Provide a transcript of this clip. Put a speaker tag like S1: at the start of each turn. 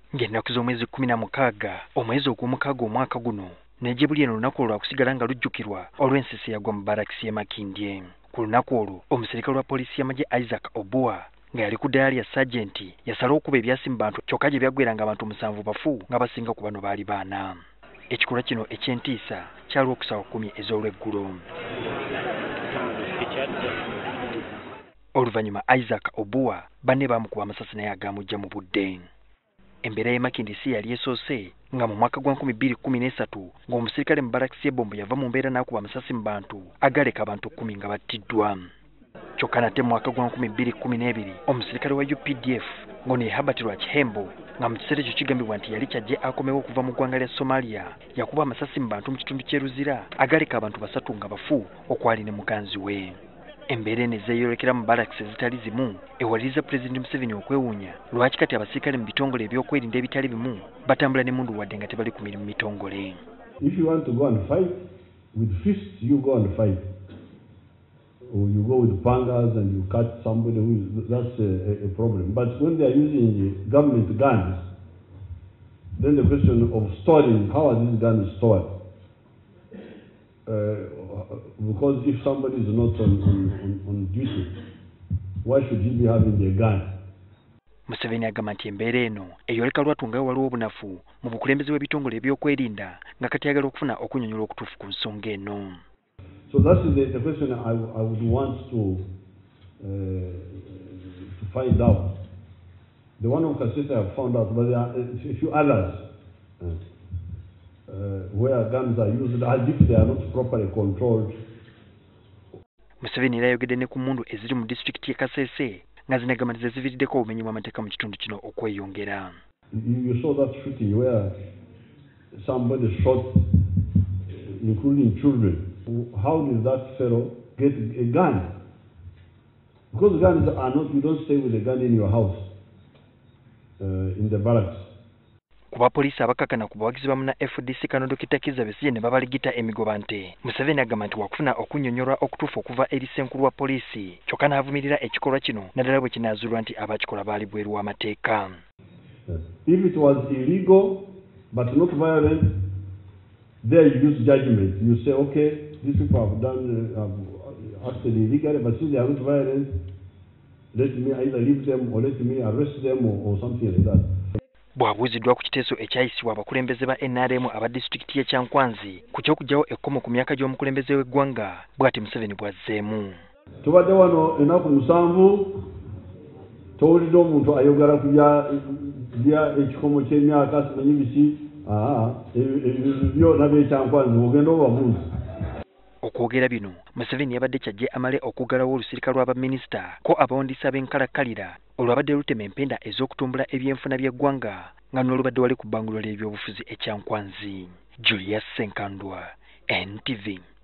S1: ng'ennaku z'omwezi 16 omwezi ogw'omukaaga omwaka guno n'ejjebuli eno olunaku olwo lwakusigala nga lujjukirwa olw'ensisi yagwa mu Barracks y'e Makindye. Ku lunaku olwo omusirikale wa poliisi y'amagye Isaac Obua nga yali ku ddaala lya sajenti yasala okuba ebyasi mu bantu kyokka gye byaggweeranga abantu 7 bafu nga basinga ku bano baali baana. Ekikolwa kino eky'entiisa kyaliwo ku ssaawa 10 ez'olweggulo. Oluvannyuma Isaac Obua banne baamukuba amasasi naye agaamujja mu budde. Embeera y'e Makindye si yali esoose nga mu mwaka gwa 2013 ng'omusirikale mu Barracks y'e Bombo yava mu mbeera n'akuba amasasi mu bantu agaleka abantu 10 nga battiddwa. Kyokka nate mu mwaka gwa 2012 omusirikale wa UPDF ng'ono ye Herbert Lwakihembo nga mu kiseera ekyo kigambibwa nti yali kyajje akomewo okuva mu ggwanga lya Somalia yakuba amasasi mu bantu mu kitundu ky'e Luzira agaleka abantu 3 nga bafu okwali ne muganzi we. Embeera eno ezeeyolekera mu Barracks ezitali zimu ewaliriza Pulezidenti Museveni okwewuunya lwaki kati abasirikale mu bitongole ebyokwerinda ebitali bimu batambula n'emmundu wadde nga tebali ku mirimu mitongole.
S2: If you want to go and fight with fists, you go and fight. Or you go with pangas and you cut somebody that's a problem. But when they are using government guns, then the question of storing, how are these guns stored? Because if somebody is not on duty, why should he be having a gun?
S1: Museveni agamba nti embeera eno eyoleka lwatu nga waliwo obunafu mu bukulembeze bw'ebitongole ebyokwerinda nga kati ayagala okufuna okunnyonnyola okutuufu ku nsonga eno.
S2: So that's the question I would want to find out. The one of Kasese I have found out, but there are a few others where guns are used as if they are not properly controlled.
S1: Museveni era ayogedde ne ku mmundu eziri mu disitulikiti y'e Kasese nga zinagamba nti ziviiriddeko obumenyi bw'amateeka mu kitundu kino okweyongera.
S2: You saw that shooting where somebody shot, including children. How did that fellow get a gun? Because guns are not, you don't stay with a gun in your house, in the barracks.
S1: Ku bapoliisi abakakana ku bawagizi bamu na FDC Kano Dokita Kizza Besigye ne babaligita emigoba nti Museveni agamba nti wakufuna okunnyonnyolwa okutuufu okuva eri ssenkulu wa poliisi kyokka n'avumirira ekikolwa kino naddala bwe kinaazuulwa nti abakikola baali bweru w'amateeka.
S2: If it was illegal but not violent, there you use judgment. You say, okay, these people have acted illegally, but since they are not violent, let me either leave them or let me arrest them or something like that.
S1: Bw'abuuziddwa ku kiteeso ekyayisibwa abakulembeze ba NRM aba disitulikiti y'e Kyankwanzi ku ky'okuggyawo ekkomo ku myaka gy'omukulembeze w'eggwanga bw'ati Museveni bw'azzeemu.
S2: Tubadde wano ennaku 7 towulidde omuntu ayogera ku bya ekikomo ky'emyaka simanyi biki byonna by'ekyankwanzi ogenda obabuuza.
S1: Okwogera bino Museveni yabadde kyajje amale okuggalawo olusirika lw'abaminisita ko abawandiisi ab'enkalakkalira olwabadde lutema empenda ez'okutumbula ebyenfuna by'eggwanga nga n'olubadde wali ku bbanguliro ly'ebyobufuzi e Kyankwanzi. Julius Senkandwa, NTV.